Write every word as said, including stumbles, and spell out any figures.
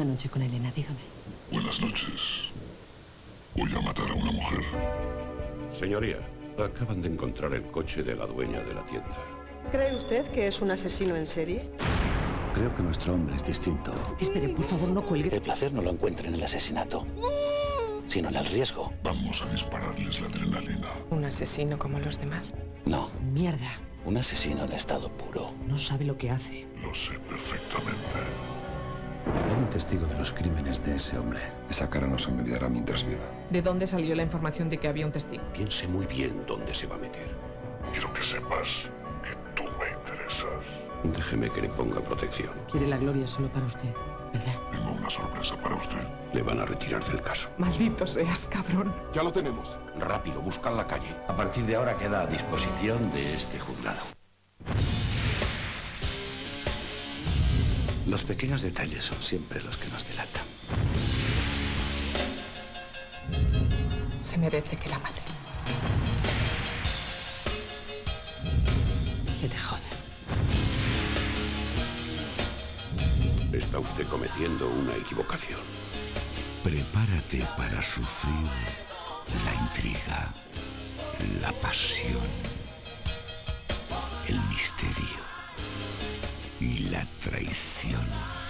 Buenas noches con Elena, dígame. Buenas noches. Voy a matar a una mujer. Señoría, acaban de encontrar el coche de la dueña de la tienda. ¿Cree usted que es un asesino en serie? Creo que nuestro hombre es distinto. Espere, por favor, no cuelgue. El placer no lo encuentra en el asesinato, sino en el riesgo. Vamos a dispararles la adrenalina. ¿Un asesino como los demás? No, Mierda, un asesino en estado puro. no sabe lo que hace. Lo sé perfectamente. Hay un testigo de los crímenes de ese hombre. Esa cara nos olvidará mientras viva. ¿De dónde salió la información de que había un testigo? Piense muy bien dónde se va a meter. Quiero que sepas que tú me interesas. Déjeme que le ponga protección. Quiere la gloria solo para usted, ¿verdad? Tengo una sorpresa para usted. Le van a retirar del caso. Maldito seas, cabrón. Ya lo tenemos. Rápido, buscan la calle. A partir de ahora queda a disposición de este juzgado. Los pequeños detalles son siempre los que nos delatan. Se merece que la maten. Que te joda. Está usted cometiendo una equivocación. Prepárate para sufrir la intriga, la pasión, el misterio y la traición.